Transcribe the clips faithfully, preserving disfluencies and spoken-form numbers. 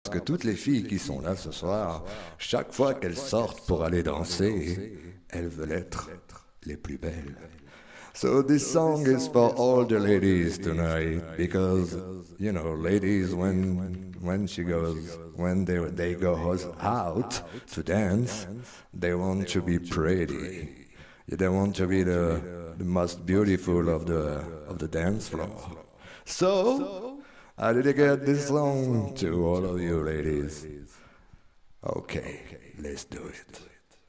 que toutes les filles qui sont là ce soir, chaque fois qu'elles sortent pour aller danser, elles veulent être les plus belles. So this song is for all the ladies tonight, because, you know, ladies, when when she goes, when they they go out to dance, they want to be pretty. They want to be the the most beautiful of the of the dance floor. So I dedicate this song to all of you ladies. Okay, let's do it.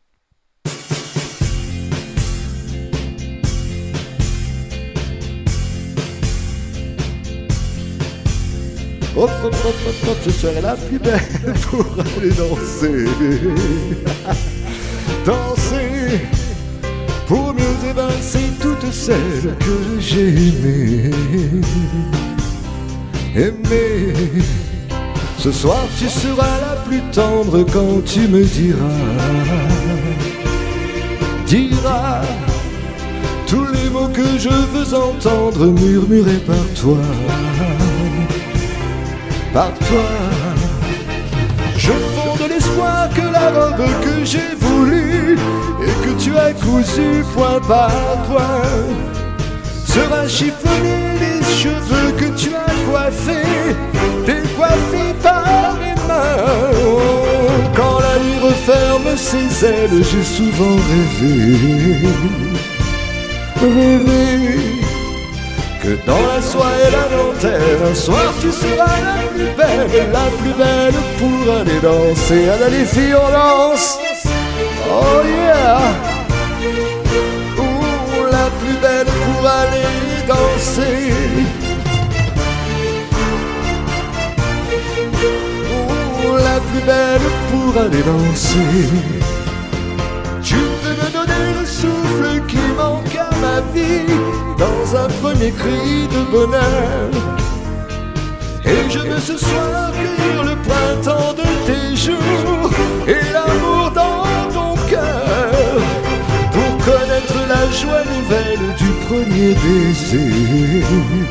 Hop, hop, hop, hop, hop, je serai la plus belle pour aller danser. Danser pour mieux évincer toutes celles que j'ai aimées. Aimer. Ce soir tu seras la plus tendre quand tu me diras, diras tous les mots que je veux entendre murmurés par toi. Par toi, je fonde l'espoir que la robe que j'ai voulue et que tu as cousue point par point sera chiffonnée, les cheveux que tu as coiffés, décoiffés par mes mains. Oh, quand la nuit referme ses ailes, j'ai souvent rêvé, rêvé que dans la soie et la dentelle, un soir tu seras la plus belle, la plus belle pour aller danser. Allez les filles, on danse. Oh yeah. Ouh, la plus belle pour aller danser. Ouh, la plus belle pour aller danser. Tu peux me donner le souffle qui manque à ma vie dans un premier cri de bonheur, et je veux ce soir cueillir le printemps de tes jours et l'amour dans ton cœur pour connaître la joie nouvelle du premier baiser.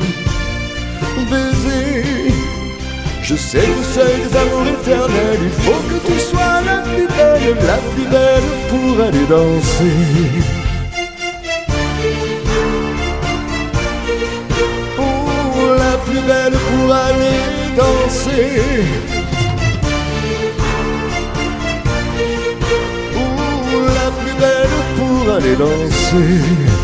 Baiser, je sais que seuil des amours éternels, il faut que tu sois la plus belle, la plus belle pour aller danser. La plus belle pour aller danser. Ouh, la plus belle pour aller danser.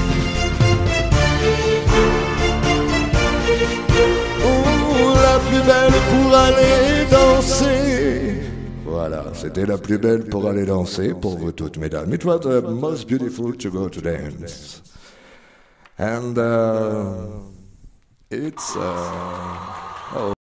Ouh, la plus belle pour aller danser. Voilà, c'était la plus belle pour aller danser pour vous toutes, mesdames. It was the most beautiful to go to dance. And uh, it's uh, oh.